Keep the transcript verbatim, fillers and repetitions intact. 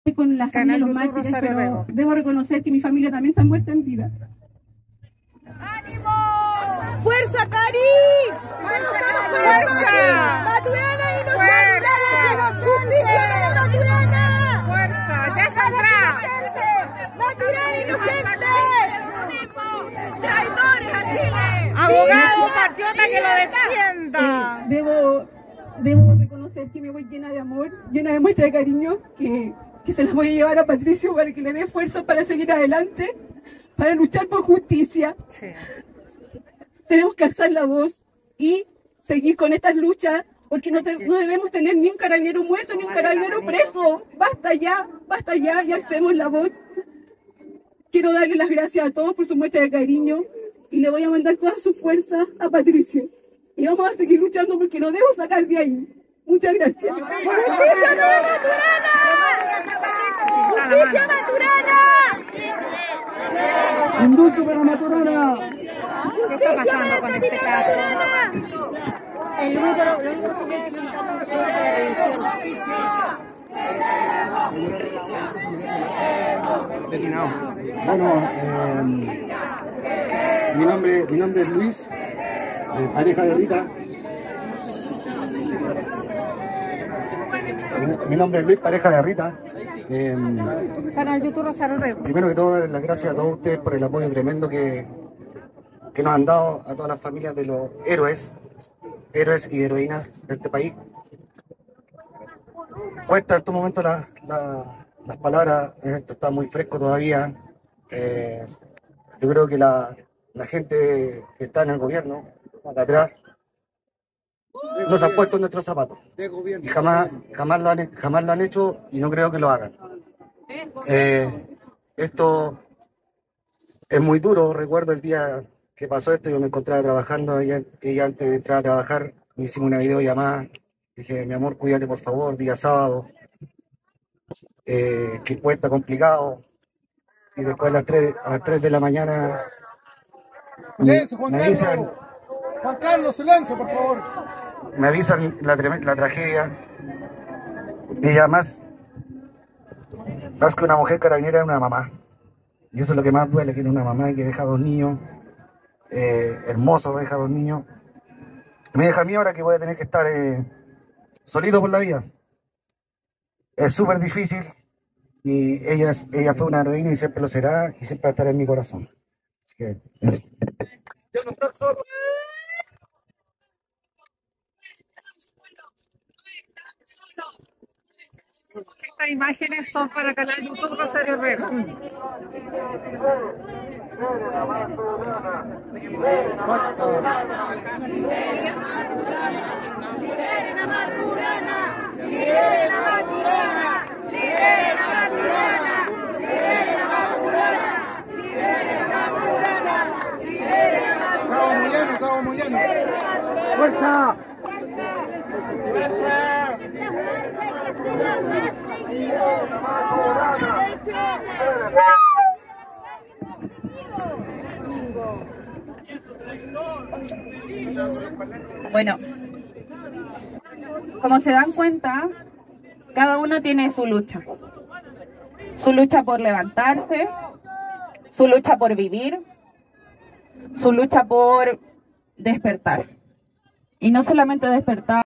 con la familia de los mártires, pero debo reconocer que mi familia también está muerta en vida. ¡Ánimo! ¡Fuerza, Cari! ¡Fuerza! ¡Maturana inocente! ¡Justicia para Maturana! ¡Fuerza! ¡Ya saldrá! ¡Maturana inocente! ¡Traidores a Chile! ¡Abogado patriota que lo defienda! Eh, debo, debo reconocer que me voy llena de amor, llena de muestra de cariño, que, que se las voy a llevar a Patricio para que le dé fuerza para seguir adelante, para luchar por justicia. Sí. Tenemos que alzar la voz y seguir con estas luchas, porque no, te, no debemos tener ni un carabinero muerto ni un carabinero preso. Basta ya, basta ya y alcemos la voz. Quiero darle las gracias a todos por su muestra de cariño y le voy a mandar toda su fuerza a Patricio. Y vamos a seguir luchando porque lo debo sacar de ahí. Muchas gracias. ¡Justicia para Maturana! ¡Justicia Maturana! ¡Indulto para Maturana! ¿Qué está pasando con este caso? El único, lo único que se tiene que implementar es la revisión. Bueno, eh, mi, nombre, mi nombre es Luis, eh, pareja de Rita. Mi nombre es Luis, pareja de Rita. Eh, primero que todo, las gracias a todos ustedes por el apoyo tremendo que, que nos han dado a todas las familias de los héroes, héroes y heroínas de este país. Cuesta en estos momentos la, la, las palabras, esto está muy fresco todavía. Eh, yo creo que la, la gente que está en el gobierno, acá atrás, nos han puesto en nuestros zapatos y jamás, jamás, lo han, jamás lo han hecho y no creo que lo hagan. Eh, esto es muy duro. Recuerdo el día que pasó esto, yo me encontraba trabajando y, y antes de entrar a trabajar me hicimos una videollamada. Dije, mi amor, cuídate por favor, día sábado, eh, que el puente está complicado. Y después a las tres, a las tres de la mañana silencio, Juan me Carlos. avisan, Juan Carlos, silencio, por favor. me avisan la, la tragedia. Y además, más que una mujer carabinera es una mamá. Y eso es lo que más duele, que es una mamá que deja dos niños, eh, hermosos, deja dos niños. Me deja a mí ahora que voy a tener que estar eh, solito por la vida. Es súper difícil y ella, ella fue una heroína y siempre lo será y siempre va a estar en mi corazón. Así que, eso. Estas imágenes son para el canal YouTube Rosario Rego. ¡Liberen a Maturana! ¡Liberen a Maturana! ¡Liberen a Maturana! ¡Liberen a Maturana! ¡Liberen a Maturana! ¡Liberen a Maturana! Estamos muy llenos, estamos muy llenos. ¡Fuerza! ¡Fuerza! Bueno, como se dan cuenta, cada uno tiene su lucha. Su lucha por levantarse, su lucha por vivir, su lucha por despertar. Y no solamente despertar.